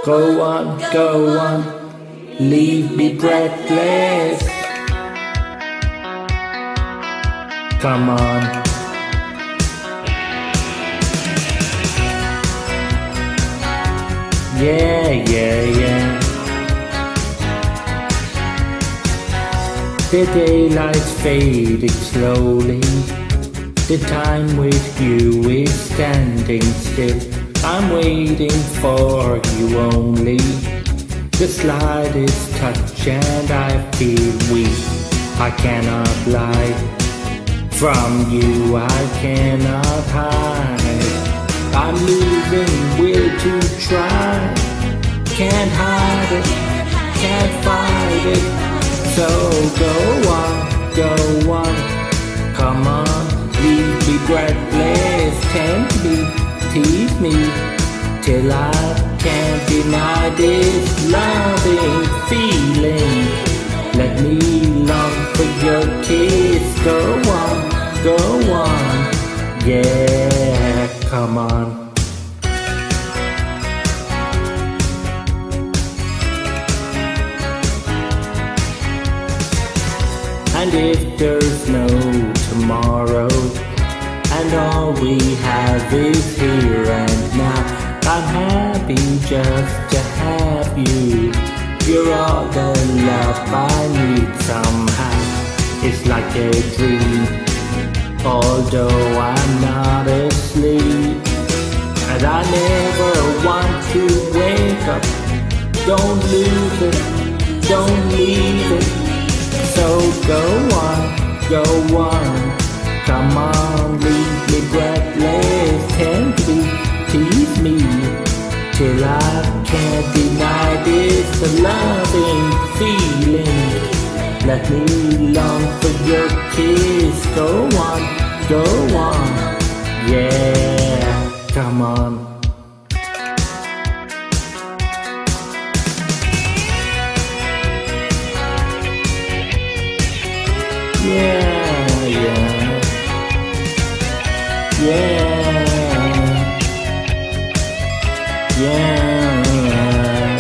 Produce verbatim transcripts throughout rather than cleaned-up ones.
Go on, go on, leave me breathless. Come on. Yeah, yeah, yeah. The daylight's fading slowly. The time with you is standing still. I'm waiting for you only. The slightest touch and I feel weak. I cannot lie. From you I cannot hide. I'm losing will to try. Can't hide it, can't fight it. So go on, go on, come on, leave me breathless. Tempt me, tease me, till I can't deny this loving feeling. Let me long for your kiss. Go on, go on, yeah, come on. And if there's no tomorrow, and all we have is here and now, I'm happy just to have you. You're all the love I need somehow. It's like a dream, although I'm not asleep. And I never want to wake up. Don't lose it, don't leave it. So go on, go on, come on, leave me breathless. Tempt me, tease me, till I can't deny this loving feeling. Let me long for your kiss. Go on, go on, yeah, come on. Yeah, yeah, yeah, yeah,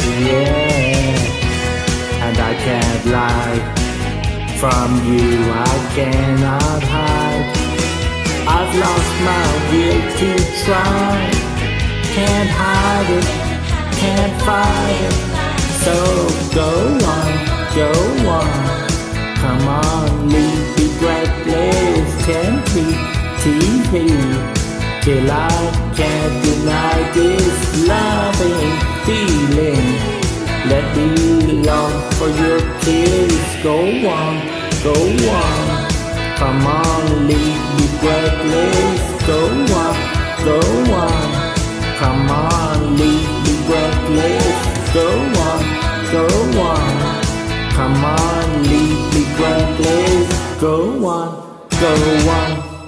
yeah. And I can't lie, from you I cannot hide. I've lost my will to try. Can't hide it, can't fight it. So go on, go on, come on, leave me breathless. Tempt me, tease me, till I can't deny this loving feeling. Let me long for your kiss. Go on, go on, come on, leave me breathless. Go on, go on, come on, leave me breathless. Go on, go on, come on, leave me breathless. Go on, go on.